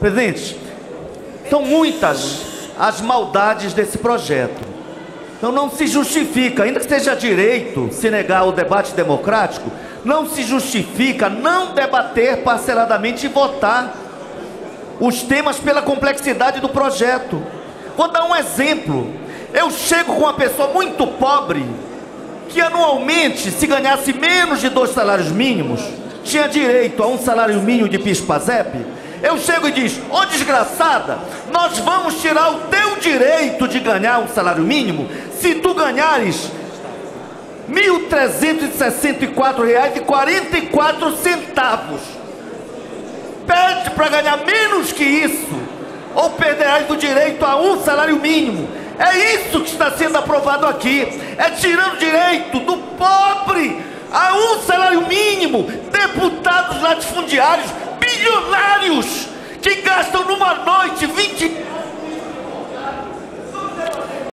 Presidente, são muitas as maldades desse projeto. Então não se justifica, ainda que seja direito se negar o debate democrático, não se justifica não debater parceladamente e votar os temas pela complexidade do projeto. Vou dar um exemplo. Eu chego com uma pessoa muito pobre, que anualmente, se ganhasse menos de 2 salários mínimos, tinha direito a um salário mínimo de PIS/PASEP. Eu chego e diz: ô desgraçada, nós vamos tirar o teu direito de ganhar um salário mínimo se tu ganhares R$ 1.364,44. Pede para ganhar menos que isso, ou perderás o direito a um salário mínimo. É isso que está sendo aprovado aqui. É tirando o direito do pobre a um salário mínimo. Deputados latifundiários, bilionários, que gastam no